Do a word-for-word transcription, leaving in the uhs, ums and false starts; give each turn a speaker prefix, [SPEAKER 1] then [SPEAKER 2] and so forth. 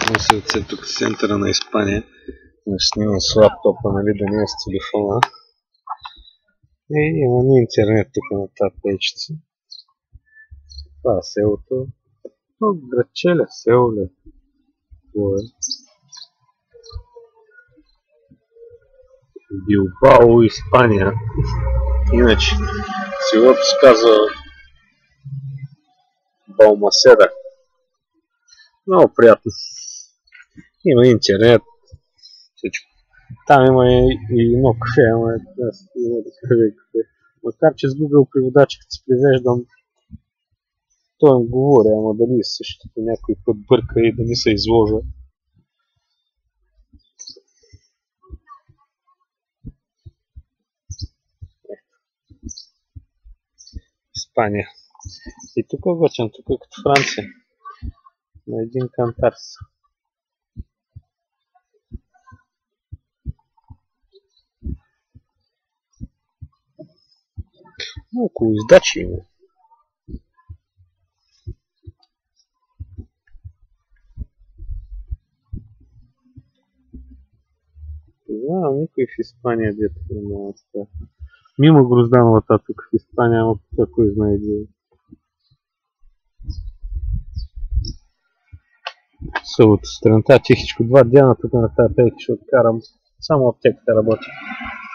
[SPEAKER 1] Мисля, тук в центъра на Испания. Да снимам с лаптопа, нали, да не е с телефона. И имаме интернет тук на тази пейчица. Това е селото. О, градче ли, село ли? Това е. Билбао, Испания. Иначе селото се казва Балмаседа. Много приятно. Има интернет. Всичко. Там има и, и едно кафе, ама аз не мога да кажа кафе. Макар че с Google преводача, като си превеждам, той им говори, ама дали същото някой път бърка и да не се изложа. Испания. И тук обаче, тук е като Франция. На един кантар са. Около издачи има. Знам, никой в Испания дето не това. Мимо Гроздановата тук в Испания, ама кой знае где. Събота сутринта тихичко, два дена тук на тази пейки ще откарам. Само аптеката работи.